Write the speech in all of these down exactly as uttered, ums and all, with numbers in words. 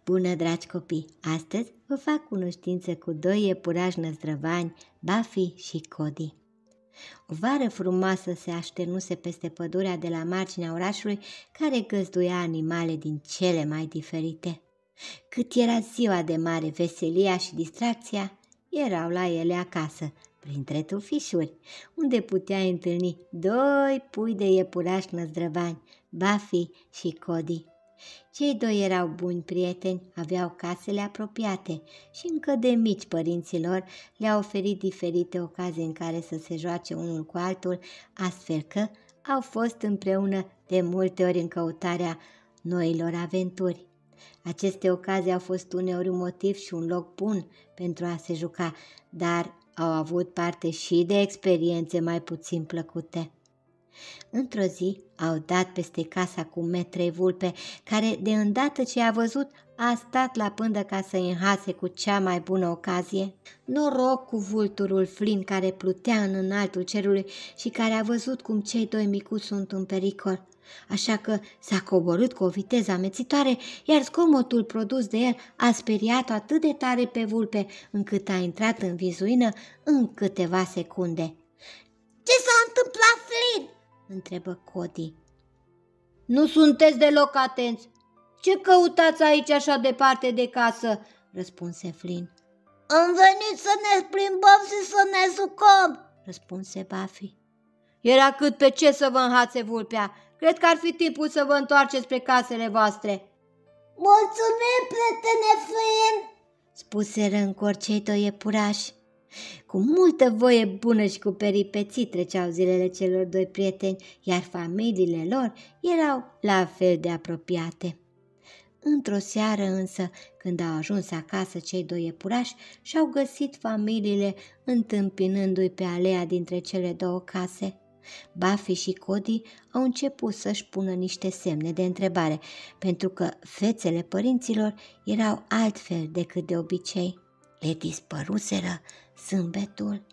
Bună, dragi copii! Astăzi vă fac cunoștință cu doi iepurași năzdrăvani, Buffy și Cody. O vară frumoasă se așternuse peste pădurea de la marginea orașului, care găzduia animale din cele mai diferite. Cât era ziua de mare, veselia și distracția erau la ele acasă, printre tufișuri, unde puteai întâlni doi pui de iepurași năzdrăvani, Buffy și Cody. Cei doi erau buni prieteni, aveau casele apropiate și încă de mici părinților le-au oferit diferite ocazii în care să se joace unul cu altul, astfel că au fost împreună de multe ori în căutarea noilor aventuri. Aceste ocazii au fost uneori un motiv și un loc bun pentru a se juca, dar au avut parte și de experiențe mai puțin plăcute. Într-o zi au dat peste casa cu metrei vulpe, care de îndată ce a văzut a stat la pândă ca să înhase cu cea mai bună ocazie. Noroc cu vulturul Flynn, care plutea în înaltul cerului și care a văzut cum cei doi micuți sunt în pericol. Așa că s-a coborât cu o viteză amețitoare, iar zgomotul produs de el a speriat atât de tare pe vulpe, încât a intrat în vizuină în câteva secunde. "Ce s-a întâmplat, Flynn?" întrebă Cody. "Nu sunteți deloc atenți. Ce căutați aici așa departe de casă?" răspunse Flynn. "Am venit să ne plimbăm și să ne jucăm," răspunse Buffy. "Era cât pe ce să vă înhațe vulpea. Cred că ar fi timpul să vă întoarceți spre casele voastre." "Mulțumim, prietene Flynn," spuseră în cor cei doi iepurași. Cu multă voie bună și cu peripeții treceau zilele celor doi prieteni, iar familiile lor erau la fel de apropiate. Într-o seară însă, când au ajuns acasă, cei doi iepurași și-au găsit familiile întâmpinându-i pe alea dintre cele două case. Buffy și Cody au început să-și pună niște semne de întrebare, pentru că fețele părinților erau altfel decât de obicei. Le dispăruseră zâmbetul.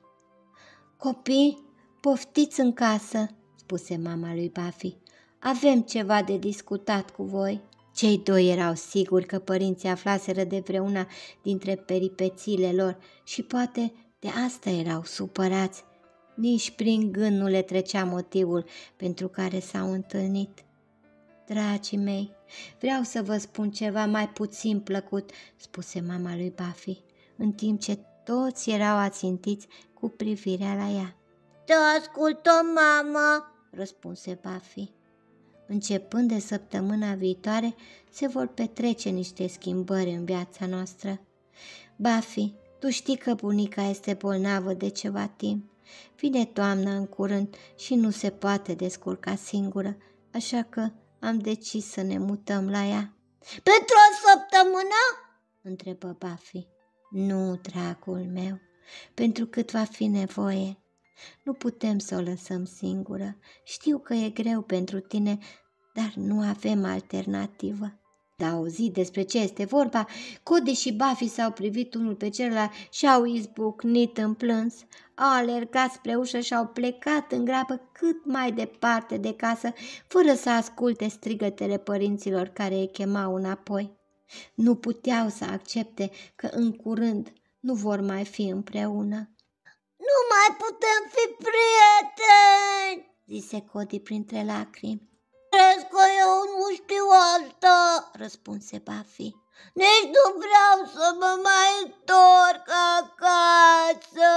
"Copii, poftiți în casă," spuse mama lui Buffy. "Avem ceva de discutat cu voi." Cei doi erau siguri că părinții aflaseră de vreuna dintre peripețiile lor și poate de asta erau supărați. Nici prin gând nu le trecea motivul pentru care s-au întâlnit. "Dragii mei, vreau să vă spun ceva mai puțin plăcut," spuse mama lui Buffy, în timp ce toți erau ațintiți cu privirea la ea. "Te ascultăm, mama," răspunse Buffy. "Începând de săptămâna viitoare, se vor petrece niște schimbări în viața noastră. Buffy, tu știi că bunica este bolnavă de ceva timp. Vine toamna în curând și nu se poate descurca singură, așa că am decis să ne mutăm la ea." "Pentru o săptămână?" întrebă Buffy. "Nu, dragul meu, pentru cât va fi nevoie. Nu putem să o lăsăm singură. Știu că e greu pentru tine, dar nu avem alternativă." De auzit despre ce este vorba, Cody și Buffy s-au privit unul pe celălalt și au izbucnit în plâns. Au alergat spre ușă și au plecat în grabă cât mai departe de casă, fără să asculte strigătele părinților care îi chemau înapoi. Nu puteau să accepte că în curând nu vor mai fi împreună. "Nu mai putem fi prieteni," zise Cody printre lacrimi. "Crezi că eu nu știu asta," răspunse Buffy. "Nici nu vreau să mă mai întorc acasă."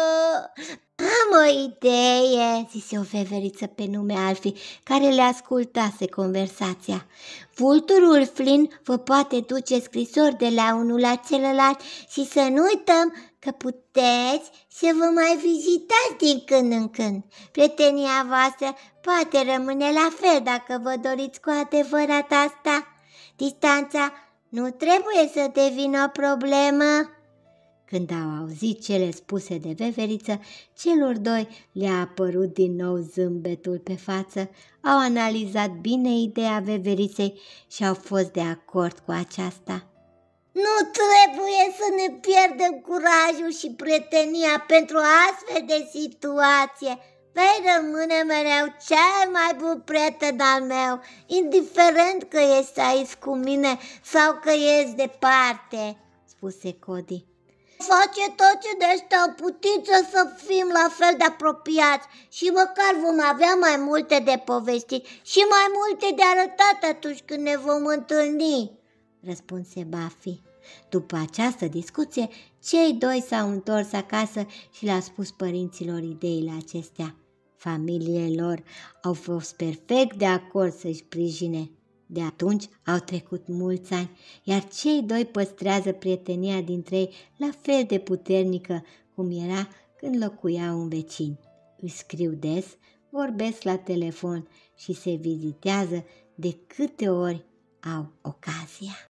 "Am o idee," zise o veveriță pe nume Alfie, care le ascultase conversația. "Vulturul Flynn vă poate duce scrisori de la unul la celălalt și să nu uităm că puteți să vă mai vizitați din când în când. Prietenia voastră poate rămâne la fel dacă vă doriți cu adevărat asta. Distanța nu trebuie să devină o problemă." Când au auzit cele spuse de veveriță, celor doi le-a apărut din nou zâmbetul pe față, au analizat bine ideea veveriței și au fost de acord cu aceasta. "Nu trebuie să ne pierdem curajul și prietenia pentru astfel de situație," vei rămâne mereu cel mai bun prieten al meu, indiferent că ești aici cu mine sau că ești departe, spuse Cody. Face tot ce ne stă în putință să fim la fel de apropiați și măcar vom avea mai multe de povestit și mai multe de arătat atunci când ne vom întâlni, răspunse Buffy. După această discuție, cei doi s-au întors acasă și le-au spus părinților ideile acestea. Familiile lor au fost perfect de acord să-și sprijine. De atunci au trecut mulți ani, iar cei doi păstrează prietenia dintre ei la fel de puternică cum era când locuiau în vecini. Își scriu des, vorbesc la telefon și se vizitează de câte ori au ocazia.